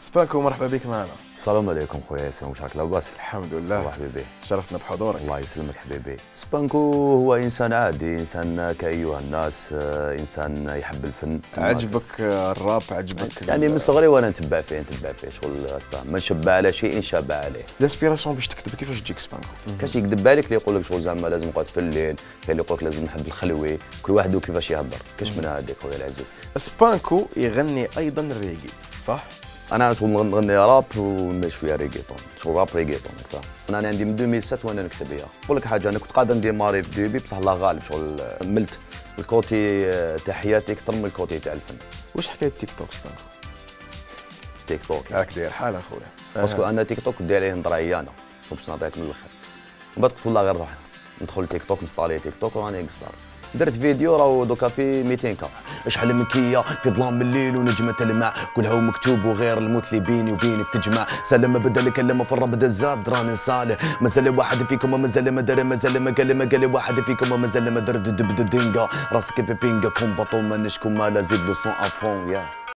سبانكو مرحبا بك معنا. السلام عليكم خويا ياسين، واش راك لاباس؟ الحمد لله. صباح حبيبي. شرفتنا بحضورك. الله يسلمك حبيبي. سبانكو هو انسان عادي، انسان كايها الناس، انسان يحب الفن. عجبك الراب؟ عجبك يعني من صغري وانا نتبع فيه شغل من شبع على شيء شاب عليه. الانسبيراسيون باش تكتب كيفاش تجيك سبانكو؟ كاش يكذب عليك اللي يقول لك شغل زعما لازم نقعد في الليل، كاين اللي يقول لك لازم نحب الخلوي، كل واحد وكيفاش يهضر، كاش من هذيك خويا العزيز. سبانكو يغني ايضا الريغي صح؟ انا شغل نغني راب وشويه ريغيتون، شغل راب ريغيتون فاهم. انا عندي من 2007 وانا نكتب يا نقول لك حاجه، انا كنت قادر نديماري في ديبي بصح الله غالب شغل ملت الكوتي تاع حياتي اكثر من الكوتي تاع الفن. واش حكايه تيك توك سبانكو؟ تيك توك راك داير حال اخويا. باسكو انا تيك توك داير عليه نهضر عيانه باش نعطيك من الاخر. من بعد قلت والله غير روح ندخل تيك توك نستالي تيك توك وراني قصار. درت فيديو راهو دوكا في 200 كا. شحال من كيه في ظلام من الليل ونجمه تلمع، كلها مكتوب وغير الموت اللي بيني وبينك تجمع. سلم بدا الكلمه في الرب زاد راني صالح، مازال واحد فيكم ومازال ما دار، مازال ما قال واحد فيكم ومازال ما دار دب دينغا راسك في بينغا كومباطو ما نشكو ما لا زيد لو سون افون يا